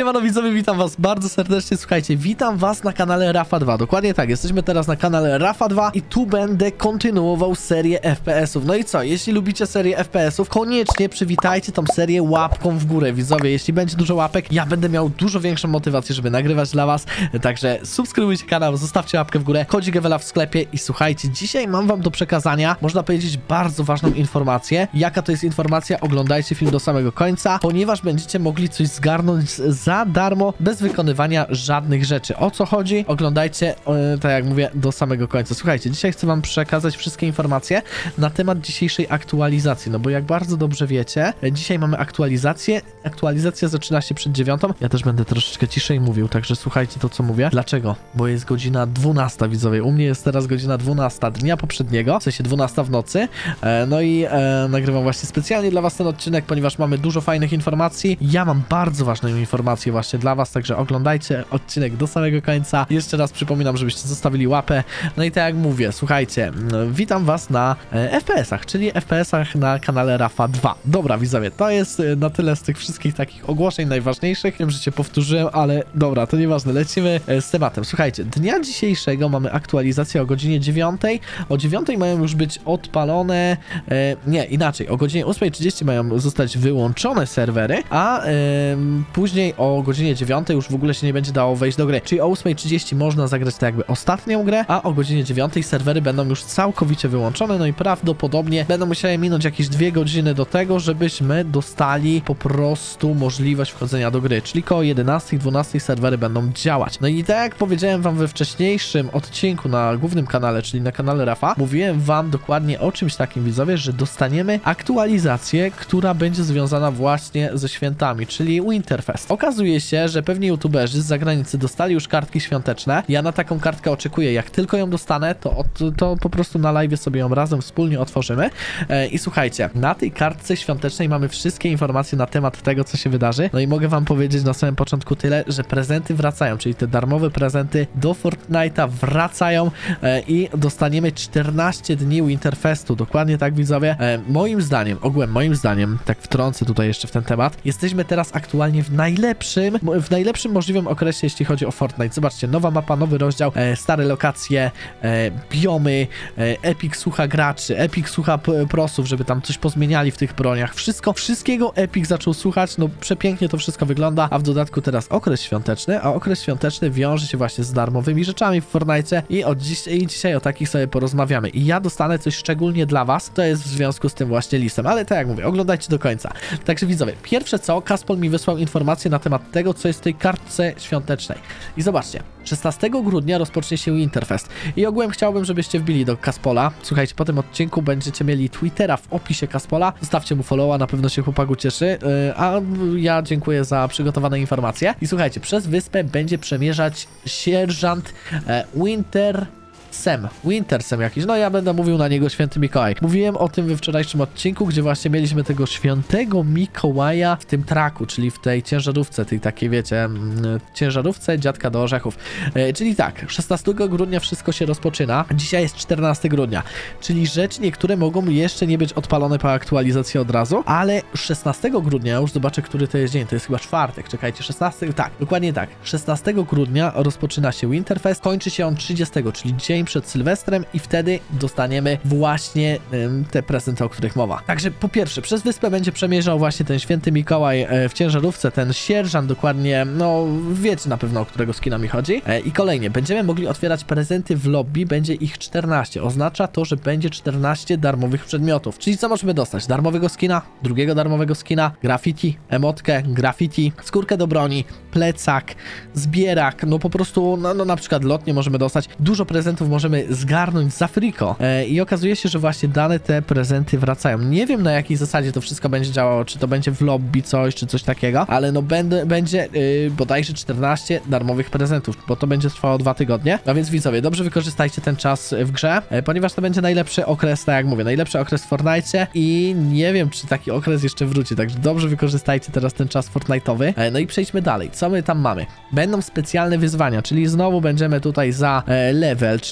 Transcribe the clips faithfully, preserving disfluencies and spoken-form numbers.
Siemano widzowie, witam was bardzo serdecznie, słuchajcie, witam was na kanale Rafa dwa, dokładnie tak, jesteśmy teraz na kanale Rafa dwa i tu będę kontynuował serię F P S ów. No i co, jeśli lubicie serię F P S ów, koniecznie przywitajcie tą serię łapką w górę, widzowie, jeśli będzie dużo łapek, ja będę miał dużo większą motywację, żeby nagrywać dla was, także subskrybujcie kanał, zostawcie łapkę w górę, kodzik Ewela w sklepie i słuchajcie, dzisiaj mam wam do przekazania, można powiedzieć, bardzo ważną informację. Jaka to jest informacja? Oglądajcie film do samego końca, ponieważ będziecie mogli coś zgarnąć za darmo, bez wykonywania żadnych rzeczy. O co chodzi? Oglądajcie, e, tak jak mówię, do samego końca. Słuchajcie, dzisiaj chcę wam przekazać wszystkie informacje na temat dzisiejszej aktualizacji, no bo jak bardzo dobrze wiecie, dzisiaj mamy aktualizację. Aktualizacja zaczyna się przed dziewiątą. Ja też będę troszeczkę ciszej mówił, także słuchajcie to, co mówię. Dlaczego? Bo jest godzina dwunasta, widzowie. U mnie jest teraz godzina dwunasta dnia poprzedniego, w sensie dwunasta w nocy. E, no i e, nagrywam właśnie specjalnie dla was ten odcinek, ponieważ mamy dużo fajnych informacji. Ja mam bardzo ważną informację właśnie dla was, także oglądajcie odcinek do samego końca. Jeszcze raz przypominam, żebyście zostawili łapę. No i tak jak mówię, słuchajcie, witam was na e, F P S ach, czyli F P S ach na kanale Rafa dwa. Dobra, widzowie, to jest na tyle z tych wszystkich takich ogłoszeń najważniejszych. Wiem, że się powtórzyłem, ale dobra, to nieważne. Lecimy z tematem. Słuchajcie, dnia dzisiejszego mamy aktualizację o godzinie dziewiątej. O dziewiątej mają już być odpalone, e, nie, inaczej, o godzinie ósmej trzydzieści mają zostać wyłączone serwery, a e, później o godzinie dziewiątej już w ogóle się nie będzie dało wejść do gry. Czyli o ósmej trzydzieści można zagrać tak jakby ostatnią grę, a o godzinie dziewiątej serwery będą już całkowicie wyłączone, no i prawdopodobnie będą musiały minąć jakieś dwie godziny do tego, żebyśmy dostali po prostu możliwość wchodzenia do gry, czyli koło jedenastej dwunastej serwery będą działać. No i tak jak powiedziałem wam we wcześniejszym odcinku na głównym kanale, czyli na kanale Rafa, mówiłem wam dokładnie o czymś takim, widzowie, że dostaniemy aktualizację, która będzie związana właśnie ze świętami, czyli Winterfest. Okazuje się, że pewni youtuberzy z zagranicy dostali już kartki świąteczne. Ja na taką kartkę oczekuję. Jak tylko ją dostanę, to, od, to po prostu na live sobie ją razem wspólnie otworzymy. E, I słuchajcie, na tej kartce świątecznej mamy wszystkie informacje na temat tego, co się wydarzy. No i mogę wam powiedzieć na samym początku tyle, że prezenty wracają, czyli te darmowe prezenty do Fortnite'a wracają e, i dostaniemy czternaście dni Winterfestu. Dokładnie tak, widzowie. E, moim zdaniem, ogółem moim zdaniem, tak wtrącę tutaj jeszcze w ten temat, jesteśmy teraz aktualnie w najlepszym, w najlepszym możliwym okresie, jeśli chodzi o Fortnite. Zobaczcie, nowa mapa, nowy rozdział, e, stare lokacje, e, biomy, e, Epic słucha graczy, Epic słucha prosów, żeby tam coś pozmieniali w tych broniach. Wszystko, wszystkiego Epic zaczął słuchać, no przepięknie to wszystko wygląda, a w dodatku teraz okres świąteczny, a okres świąteczny wiąże się właśnie z darmowymi rzeczami w Fortnite i, od dziś, i dzisiaj o takich sobie porozmawiamy. I ja dostanę coś szczególnie dla was, to jest w związku z tym właśnie listem, ale tak jak mówię, oglądajcie do końca. Także widzowie, pierwsze co, Kaspol mi wysłał informację na temat tego, co jest w tej kartce świątecznej. I zobaczcie, szesnastego grudnia rozpocznie się Winterfest. I ogółem chciałbym, żebyście wbili do Kaspola. Słuchajcie, po tym odcinku będziecie mieli Twittera w opisie Kaspola. Zostawcie mu followa, na pewno się chłopaku cieszy. Yy, a ja dziękuję za przygotowane informacje. I słuchajcie, przez wyspę będzie przemierzać sierżant e, Winter... Sem, Wintersem jakiś, no ja będę mówił na niego Święty Mikołaj. Mówiłem o tym we wczorajszym odcinku, gdzie właśnie mieliśmy tego Świętego Mikołaja w tym traku, czyli w tej ciężarówce, tej takiej wiecie, ciężarówce dziadka do orzechów. E, czyli tak, szesnastego grudnia wszystko się rozpoczyna, dzisiaj jest czternastego grudnia, czyli rzeczy niektóre mogą jeszcze nie być odpalone po aktualizacji od razu, ale szesnastego grudnia, już zobaczę, który to jest dzień, to jest chyba czwartek, czekajcie, szesnastego, tak, dokładnie tak, szesnastego grudnia rozpoczyna się Winterfest, kończy się on trzydziestego, czyli dzień przed Sylwestrem i wtedy dostaniemy właśnie ym, te prezenty, o których mowa. Także po pierwsze, przez wyspę będzie przemierzał właśnie ten Święty Mikołaj e, w ciężarówce, ten sierżant dokładnie, no wiecie na pewno, o którego skina mi chodzi. E, I kolejnie, będziemy mogli otwierać prezenty w lobby, będzie ich czternaście. Oznacza to, że będzie czternaście darmowych przedmiotów. Czyli co możemy dostać? Darmowego skina, drugiego darmowego skina, graffiti, emotkę, graffiti, skórkę do broni, plecak, zbierak, no po prostu, no, no na przykład lotnie możemy dostać. Dużo prezentów możemy zgarnąć za friko. E, I okazuje się, że właśnie dane te prezenty wracają. Nie wiem, na jakiej zasadzie to wszystko będzie działało, czy to będzie w lobby coś, czy coś takiego, ale no będę, będzie yy, bodajże czternaście darmowych prezentów, bo to będzie trwało dwa tygodnie. A więc widzowie, dobrze wykorzystajcie ten czas w grze, e, ponieważ to będzie najlepszy okres, tak jak mówię, najlepszy okres w Fortnite i nie wiem, czy taki okres jeszcze wróci, także dobrze wykorzystajcie teraz ten czas Fortnite'owy. E, no i przejdźmy dalej. Co my tam mamy? Będą specjalne wyzwania, czyli znowu będziemy tutaj za e, level, czyli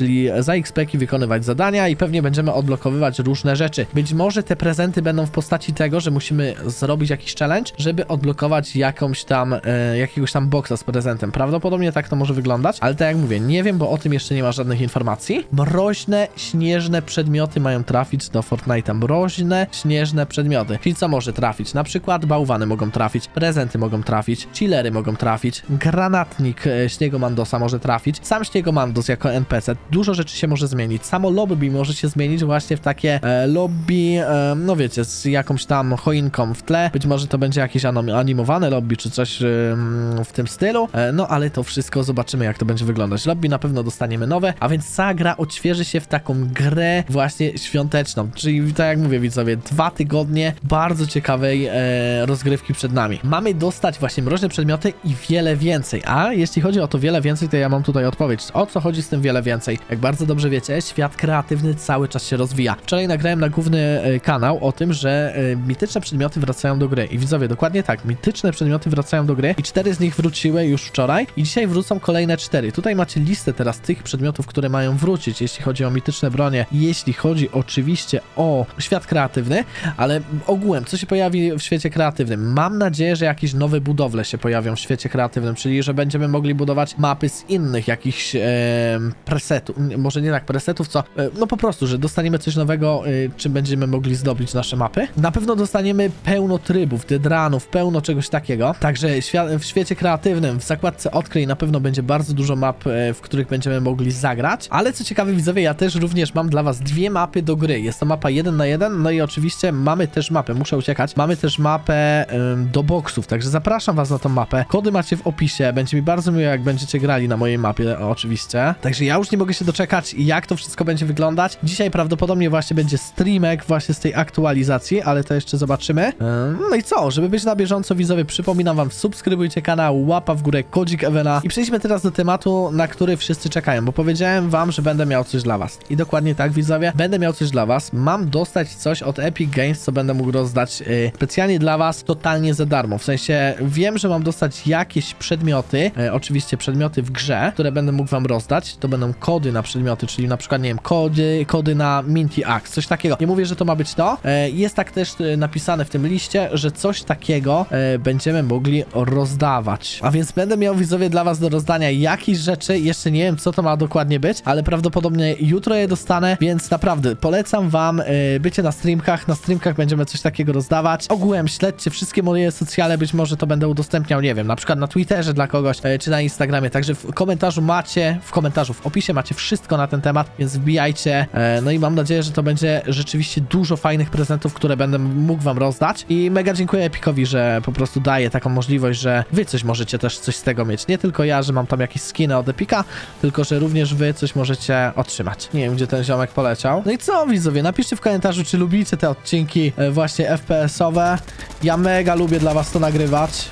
czyli za X P ki wykonywać zadania i pewnie będziemy odblokowywać różne rzeczy. Być może te prezenty będą w postaci tego, że musimy zrobić jakiś challenge, żeby odblokować jakąś tam, e, jakiegoś tam boxa z prezentem. Prawdopodobnie tak to może wyglądać, ale tak jak mówię, nie wiem, bo o tym jeszcze nie ma żadnych informacji. Mroźne, śnieżne przedmioty mają trafić do Fortnite'a. Mroźne, śnieżne przedmioty. Czyli co może trafić? Na przykład bałwany mogą trafić, prezenty mogą trafić, chillery mogą trafić, granatnik e, Śniegomandosa może trafić, sam Śniegomandos jako N P C. Dużo rzeczy się może zmienić. Samo lobby może się zmienić właśnie w takie e, lobby, e, no wiecie, z jakąś tam choinką w tle. Być może to będzie jakieś animowane lobby, czy coś e, w tym stylu. E, no ale to wszystko zobaczymy, jak to będzie wyglądać. Lobby na pewno dostaniemy nowe, a więc cała gra odświeży się w taką grę właśnie świąteczną. Czyli tak jak mówię, widzowie, dwa tygodnie bardzo ciekawej e, rozgrywki przed nami. Mamy dostać właśnie mroźne przedmioty i wiele więcej. A jeśli chodzi o to wiele więcej, to ja mam tutaj odpowiedź. O co chodzi z tym wiele więcej? Jak bardzo dobrze wiecie, świat kreatywny cały czas się rozwija. Wczoraj nagrałem na główny e, kanał o tym, że e, mityczne przedmioty wracają do gry. I widzowie, dokładnie tak, mityczne przedmioty wracają do gry i cztery z nich wróciły już wczoraj i dzisiaj wrócą kolejne cztery. Tutaj macie listę teraz tych przedmiotów, które mają wrócić, jeśli chodzi o mityczne bronie, jeśli chodzi oczywiście o świat kreatywny, ale ogółem, co się pojawi w świecie kreatywnym? Mam nadzieję, że jakieś nowe budowle się pojawią w świecie kreatywnym, czyli że będziemy mogli budować mapy z innych jakichś e, presetów, może nie tak presetów, co, e, no po prostu, że dostaniemy coś nowego, e, czym będziemy mogli zdobyć nasze mapy. Na pewno dostaniemy pełno trybów, dedranów, pełno czegoś takiego, także świat, w świecie kreatywnym, w zakładce odkryj na pewno będzie bardzo dużo map, e, w których będziemy mogli zagrać, ale co ciekawe, widzowie, ja też również mam dla was dwie mapy do gry. Jest to mapa jeden na jeden, no i oczywiście mamy też mapę, muszę uciekać, mamy też mapę ym, do boksów, także zapraszam was na tą mapę. Kody macie w opisie, będzie mi bardzo miło, jak będziecie grali na mojej mapie, oczywiście. Także ja już nie mogę się doczekać, jak to wszystko będzie wyglądać. Dzisiaj prawdopodobnie właśnie będzie streamek właśnie z tej aktualizacji, ale to jeszcze zobaczymy. Ym, no i co, żeby być na bieżąco, widzowie, przypominam wam, subskrybujcie kanał, łapa w górę, kodzik Ewena i przejdźmy teraz do tematu, na który wszyscy czekają, bo powiedziałem wam, że będę miał coś dla was. I dokładnie tak, widzowie, będę miał coś dla was. Mam dostać coś od Epic Games, co będę mógł rozdać yy, specjalnie dla was, totalnie za darmo. W sensie wiem, że mam dostać jakieś przedmioty, yy, oczywiście przedmioty w grze, które będę mógł wam rozdać. To będą kody na przedmioty, czyli na przykład, nie wiem, kody, kody na Minty Axe, coś takiego. Nie mówię, że to ma być to. Yy, jest tak też yy, napisane w tym liście, że coś takiego yy, będziemy mogli rozdawać. A więc będę miał, widzowie, dla was do rozdania jakieś rzeczy. Jeszcze nie wiem, co to ma dokładnie być, ale prawdopodobnie jutro je dostanę, więc naprawdę polecam wam yy, bycie na streamkach. Na streamkach będziemy coś takiego rozdawać. Ogółem śledźcie wszystkie moje socjale, być może to będę udostępniał, nie wiem, na przykład na Twitterze dla kogoś, yy, czy na Instagramie. Także w komentarzu macie, w komentarzu, w opisie macie wszystko na ten temat, więc wbijajcie. Yy, no i mam nadzieję, że to będzie rzeczywiście dużo fajnych prezentów, które będę mógł wam rozdać. I mega dziękuję Epicowi, że po prostu daje taką możliwość, że wy coś możecie też coś z tego mieć. Nie tylko ja, że mam tam jakieś skiny od Epica, tylko że również wy coś możecie otrzymać. Nie wiem, gdzie ten ziomek poleciał. No i co, widzowie, napiszcie w komentarzu, czy lubicie te odcinki e, właśnie F P S-owe. Ja mega lubię dla was to nagrywać.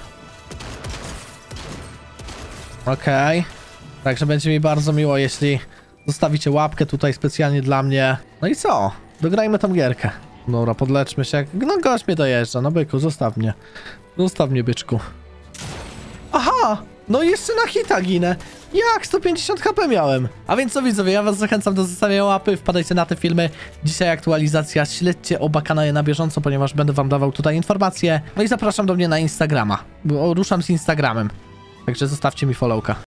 Okej. Okay. Także będzie mi bardzo miło, jeśli zostawicie łapkę tutaj specjalnie dla mnie. No i co? Dograjmy tą gierkę. Dobra, podleczmy się. No gość mnie dojeżdża, no byku, zostaw mnie. Zostaw mnie, byczku. Aha! No i jeszcze na hita ginę. Jak? sto pięćdziesiąt HP miałem. A więc co, widzowie, ja was zachęcam do zostawienia łapy, wpadajcie na te filmy. Dzisiaj aktualizacja, śledźcie oba kanały na bieżąco, ponieważ będę wam dawał tutaj informacje. No i zapraszam do mnie na Instagrama, bo ruszam z Instagramem. Także zostawcie mi followka.